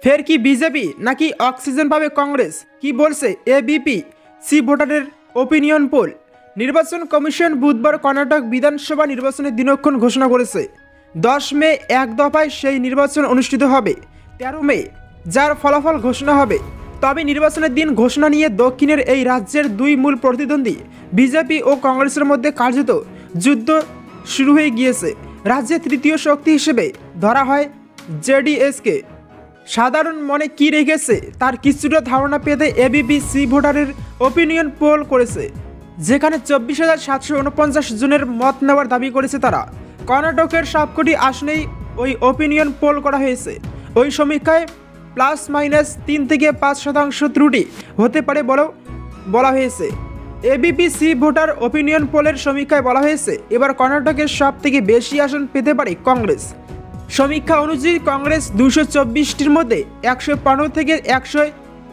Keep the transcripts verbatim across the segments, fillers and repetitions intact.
ফের কি বিজেপি নাকি অক্সিজেন পাবে কংগ্রেস, কি বলছে এবিপি সি ভোটারের ওপিনিয়ন পোল। নির্বাচন কমিশন বুধবার কর্ণাটক বিধানসভা নির্বাচনের দিনক্ষণ ঘোষণা করেছে। দশ মে এক দফায় সেই নির্বাচন অনুষ্ঠিত হবে তেরো মে, যার ফলাফল ঘোষণা হবে। তবে নির্বাচনের দিন ঘোষণা নিয়ে দক্ষিণের এই রাজ্যের দুই মূল প্রতিদ্বন্দ্বী বিজেপি ও কংগ্রেসের মধ্যে কার্যত যুদ্ধ শুরু হয়ে গিয়েছে। রাজ্যের তৃতীয় শক্তি হিসেবে ধরা হয় জেডিএসকে। সাধারণ মনে কী রেখেছে তার কিছুটা ধারণা পেতে এবিপি সি ভোটারের ওপিনিয়ন পোল করেছে, যেখানে চব্বিশ হাজার সাতশো উনপঞ্চাশ জনের মত নেওয়ার দাবি করেছে তারা। কর্ণাটকের সবকটি আসনেই ওই ওপিনিয়ন পোল করা হয়েছে। ওই সমীক্ষায় প্লাস মাইনাস তিন থেকে পাঁচ শতাংশ ত্রুটি হতে পারে বলেও বলা হয়েছে। এবিপি সি ভোটার ওপিনিয়ন পোলের সমীক্ষায় বলা হয়েছে এবার কর্ণাটকের সব থেকে বেশি আসন পেতে পারে কংগ্রেস। সমীক্ষা অনুযায়ী কংগ্রেস দুশো চব্বিশটির মধ্যে একশো পনেরো থেকে একশো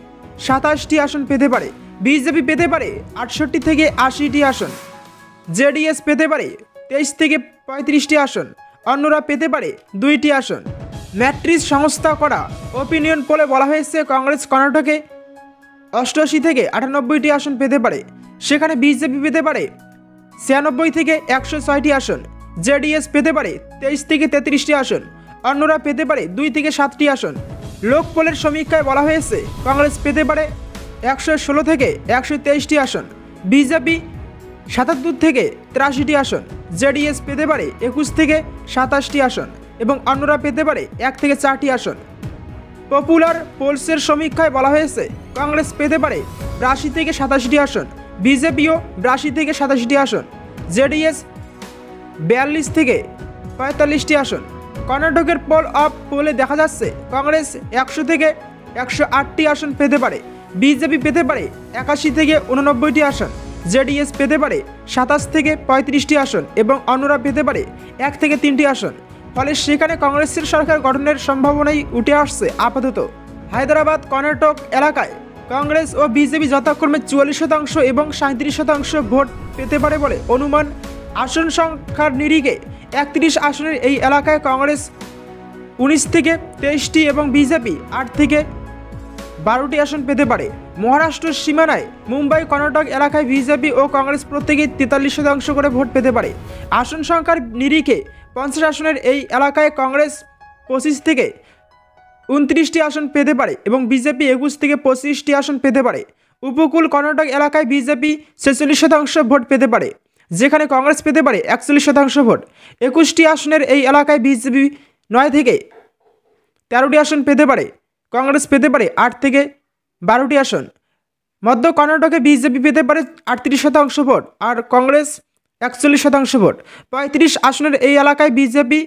সাতাশটি আসন পেতে পারে, বিজেপি পেতে পারে আটষট্টি থেকে আশিটি আসন, জেডিএস পেতে পারে তেইশ থেকে পঁয়ত্রিশটি আসন, অন্যরা পেতে পারে দুইটি আসন। ম্যাট্রিক্স সংস্থা করা ওপিনিয়ন পোলে বলা হয়েছে কংগ্রেস কর্ণাটকে অষ্টআশি থেকে আটানব্বইটি আসন পেতে পারে, সেখানে বিজেপি পেতে পারে ছিয়ানব্বই থেকে একশো ছয়টি আসন, জেডিএস পেতে পারে তেইশ থেকে তেত্রিশটি আসন, অন্যরা পেতে পারে দুই থেকে সাতটি আসন। লোক পোলের সমীক্ষায় বলা হয়েছে কংগ্রেস পেতে পারে একশো ষোলো থেকে একশো তেইশটি আসন, বিজেপি সাতাত্তর থেকে তিরাশিটি আসন, জেডিএস পেতে পারে একুশ থেকে সাতাশটি আসন এবং অন্যরা পেতে পারে এক থেকে চারটি আসন। পপুলার পোলসের সমীক্ষায় বলা হয়েছে কংগ্রেস পেতে পারে বিরাশি থেকে সাতাশিটি আসন, বিজেপিও বিরাশি থেকে সাতাশিটি আসন, জেডিএস বিয়াল্লিশ থেকে পঁয়তাল্লিশটি আসন। কর্ণাটকের পোল অফ পোলে দেখা যাচ্ছে কংগ্রেস একশো থেকে একশো আটটি আসন পেতে পারে, বিজেপি পেতে পারে একাশি থেকে উননব্বইটি আসন, জেডিএস পেতে পারে সাতাশ থেকে পঁয়ত্রিশটি আসন এবং অন্যরা পেতে পারে এক থেকে তিনটি আসন। ফলে সেখানে কংগ্রেসের সরকার গঠনের সম্ভাবনাই উঠে আসছে আপাতত। হায়দ্রাবাদ কর্ণাটক এলাকায় কংগ্রেস ও বিজেপি যথাক্রমে চুয়াল্লিশ শতাংশ এবং সাঁত্রিশ শতাংশ ভোট পেতে পারে বলে অনুমান। আসন সংখ্যার নিরিখে একত্রিশ আসনের এই এলাকায় কংগ্রেস উনিশ থেকে তেইশটি এবং বিজেপি আট থেকে বারোটি আসন পেতে পারে। মহারাষ্ট্রের সীমানায় মুম্বাই কর্ণাটক এলাকায় বিজেপি ও কংগ্রেস প্রত্যেকেই তেতাল্লিশ শতাংশ করে ভোট পেতে পারে। আসন সংখ্যার নিরিখে পঞ্চাশ আসনের এই এলাকায় কংগ্রেস পঁচিশ থেকে উনত্রিশটি আসন পেতে পারে এবং বিজেপি একুশ থেকে পঁচিশটি আসন পেতে পারে। উপকূল কর্ণাটক এলাকায় বিজেপি ছেচল্লিশ শতাংশ ভোট পেতে পারে, যেখানে কংগ্রেস পেতে পারে একচল্লিশ শতাংশ ভোট। একুশটি আসনের এই এলাকায় বিজেপি নয় থেকে তেরোটি আসন পেতে পারে, কংগ্রেস পেতে পারে আট থেকে বারোটি আসন। মধ্য কর্ণাটকে বিজেপি পেতে পারে আটত্রিশ শতাংশ ভোট আর কংগ্রেস একচল্লিশ শতাংশ ভোট। পঁয়ত্রিশ আসনের এই এলাকায় বিজেপি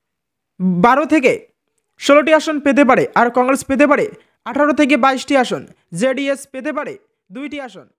বারো থেকে ষোলোটি আসন পেতে পারে আর কংগ্রেস পেতে পারে আঠারো থেকে বাইশটি আসন, জেডিএস পেতে পারে দুইটি আসন।